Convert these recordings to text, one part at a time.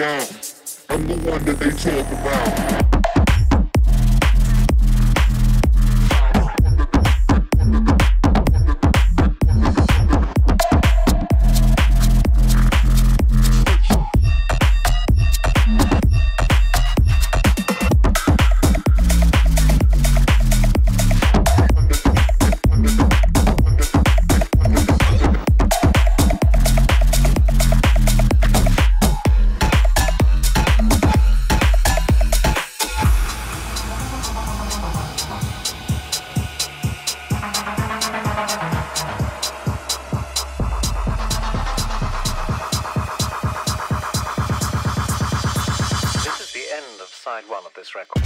out. I'm the one that they talk about. Side one of this record.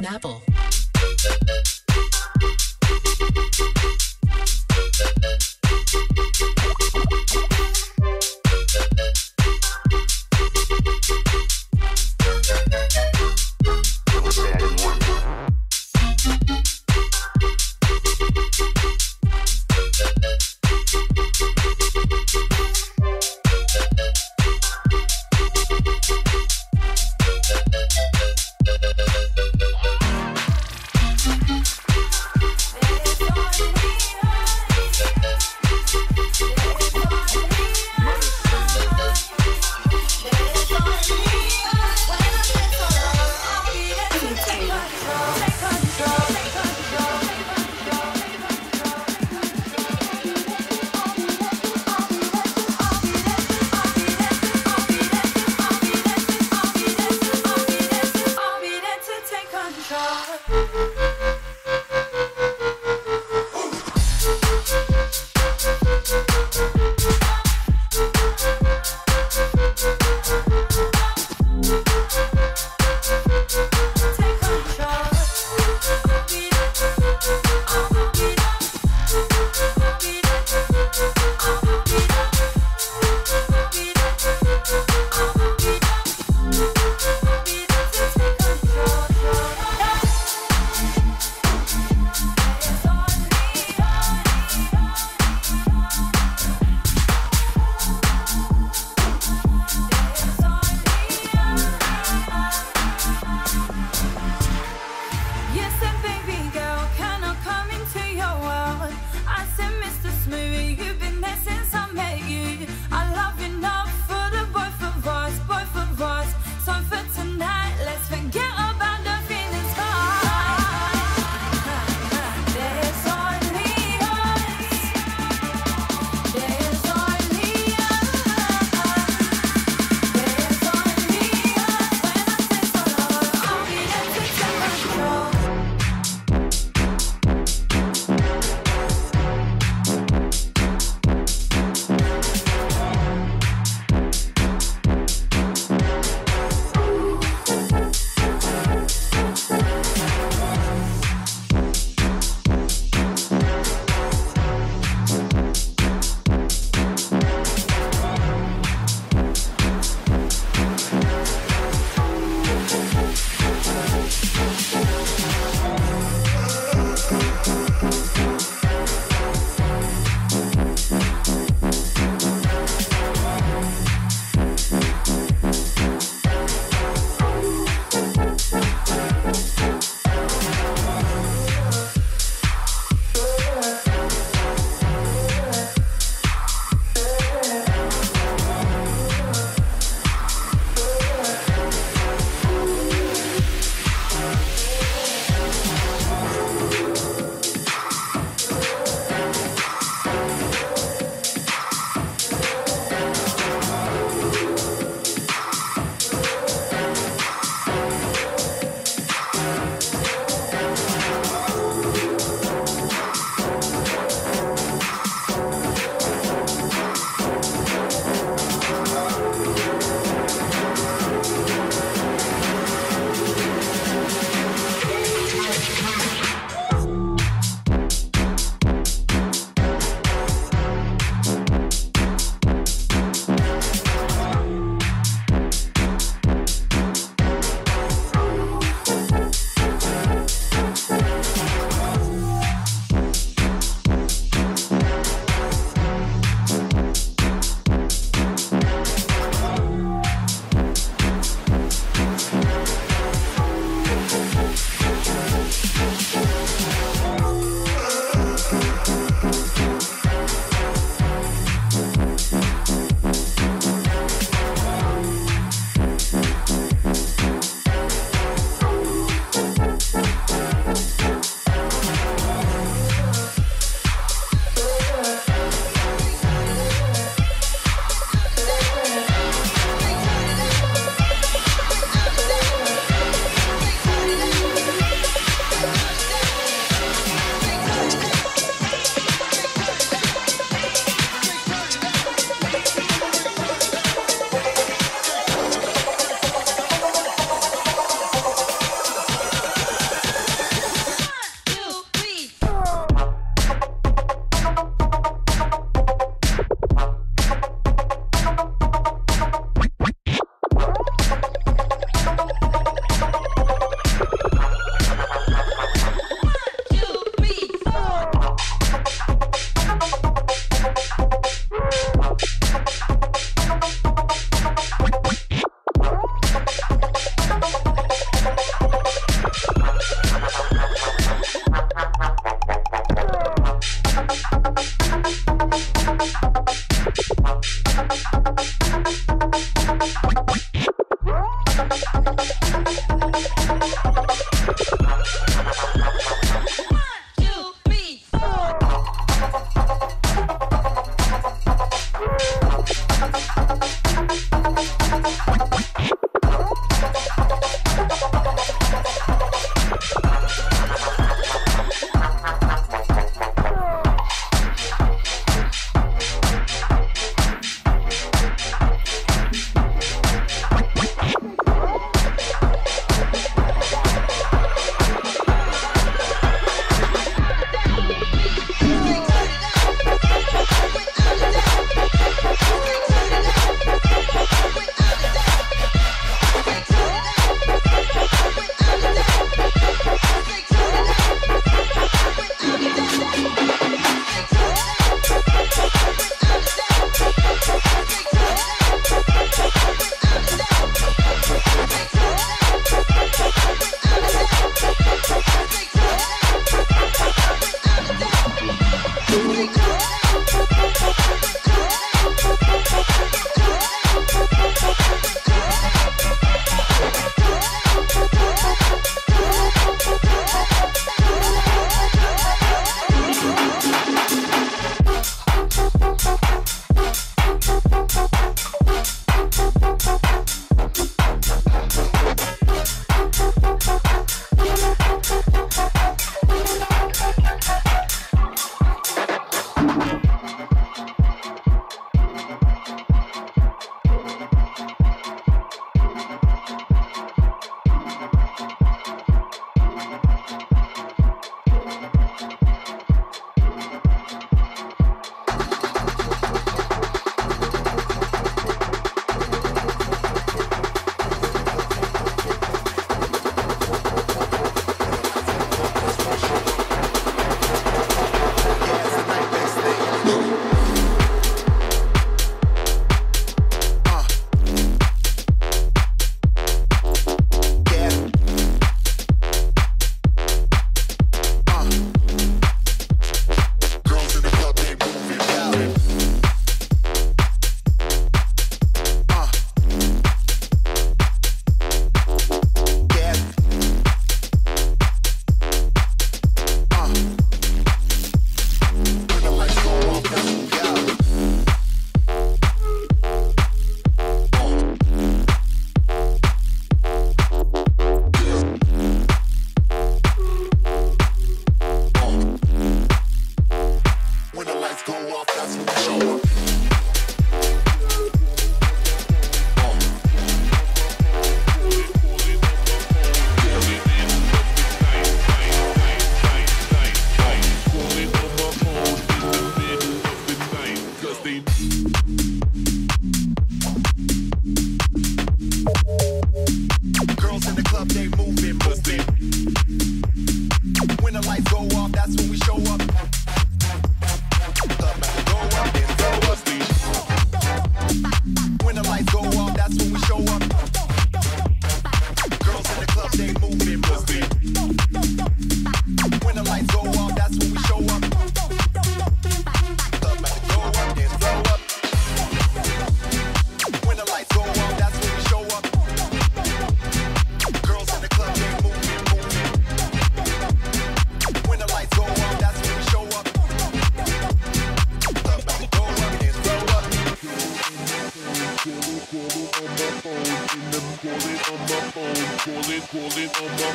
Snapple.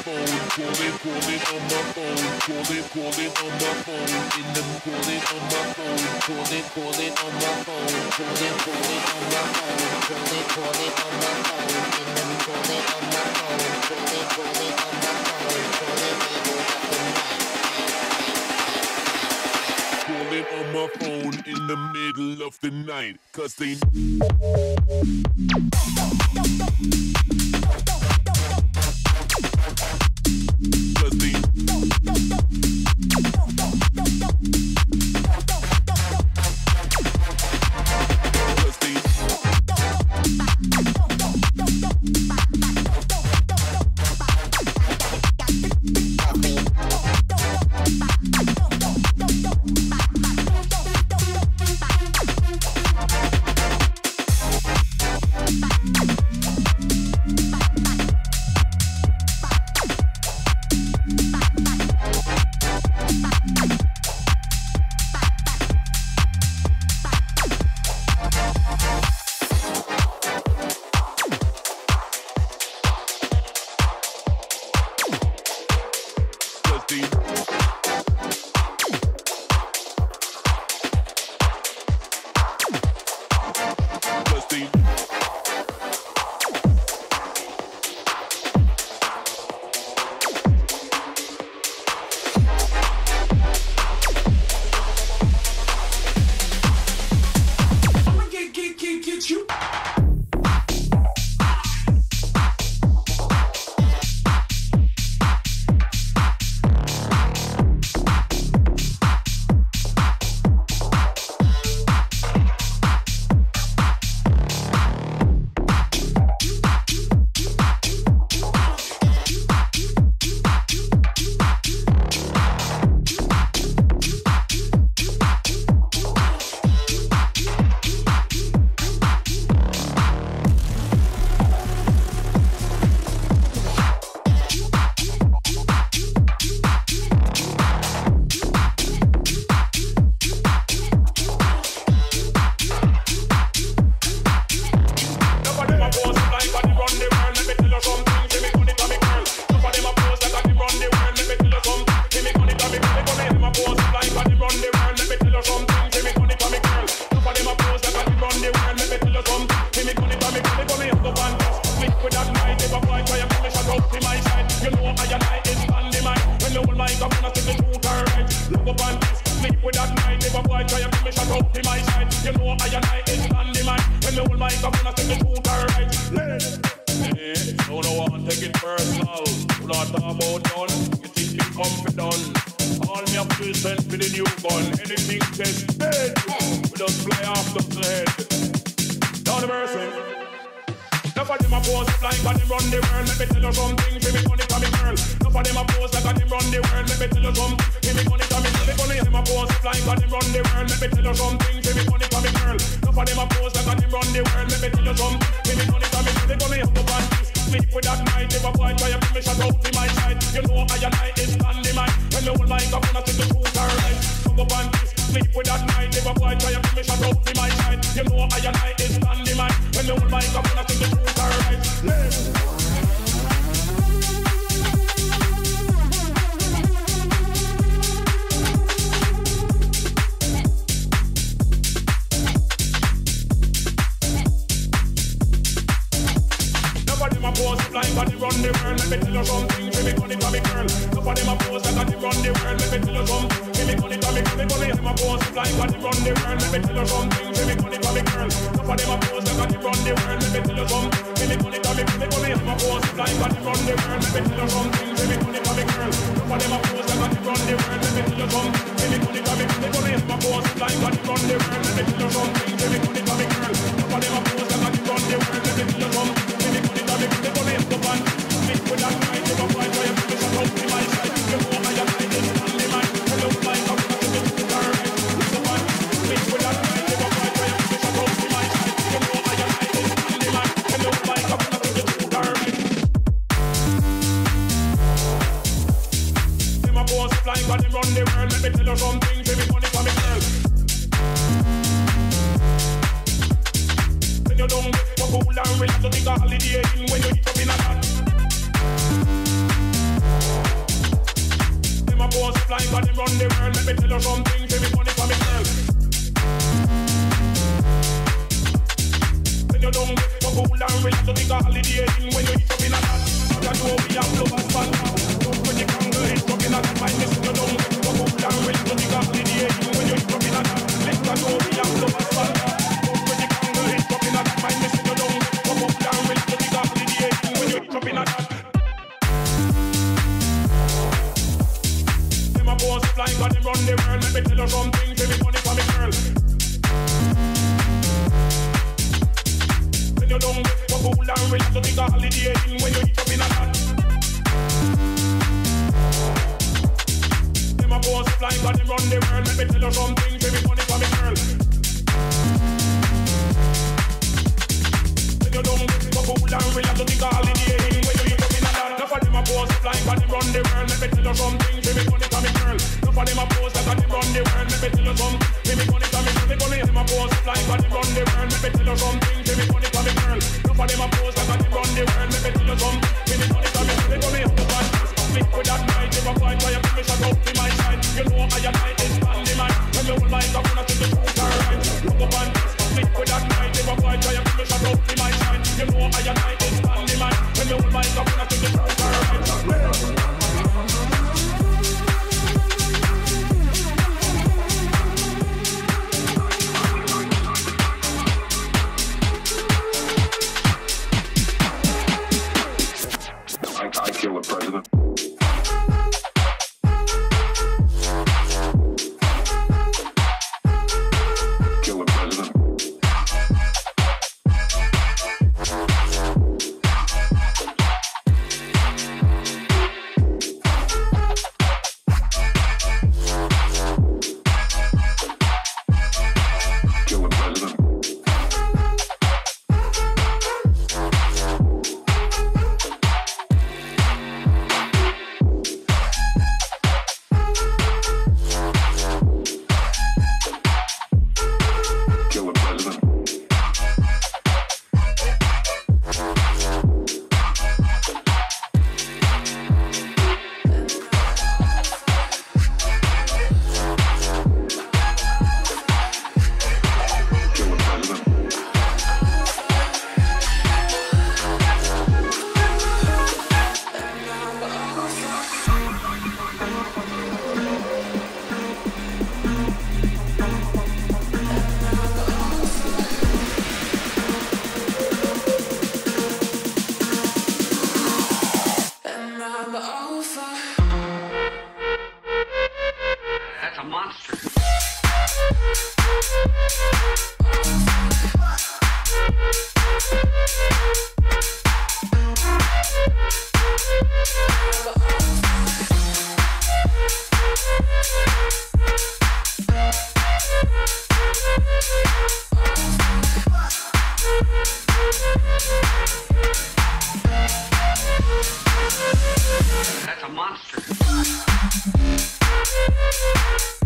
phone, call it on my phone, call it on my phone, in them call it on my phone, call it on my phone, call it on my phone, call it on my phone, in them call it on my phone, call it on my phone, call it on my phone in the middle of the night, 'cause they cool and relax, so take a holiday in when you hit up in a that. flying, got them run the world. Let me tell you something, say me money for me girl. When you don't get so cool and relax, so take a holiday in when you hit up in a that. But I know we have lovers fun now. Don't when you can go hit up in a that. Mind me, so you don't get so cool and relax, so take a holiday in when you hit up in a that. Let I know we have lovers fun now. Don't when you can go hit up in a that. Mind me, so you don't get so cool and relax, so take a holiday in when you hit up in a that. Them a boss flying, got them run the world. Let me tell you something, say me money for me girl. When you don't get so cool and relax, so take a holiday in when you hit up in a that. Them a boss flying, got them run the world. Let me tell you something, say me money for me girl. When you don't get so cool and relax, so take a holiday in when you hit up in a that. Enough of them a boss flying, got them run the world. Let me tell you something, say me money for me girl. Enough of them a boss that got them run the world. Let me tell you something, say me money for me girl. Them a boss flying, got them run the world. Let me tell you something, say me money for me girl. Enough of them a boss that got them run the world. Let me tell you something, say me money for me girl. They call me up the band, split with that night. If I fight, try to give me shut up to my side. You know I and I is standing man. When you hold my cup, I'm to the truth and right. Up the band, split with that night. If I fight, try to give me shut up to my side. You know I and I is standing man. When you hold my cup, I'm to the truth and right. I kill the president. Kill the president. Kill the president. Kill the president. Kill the president. That's a monster. That's a monster.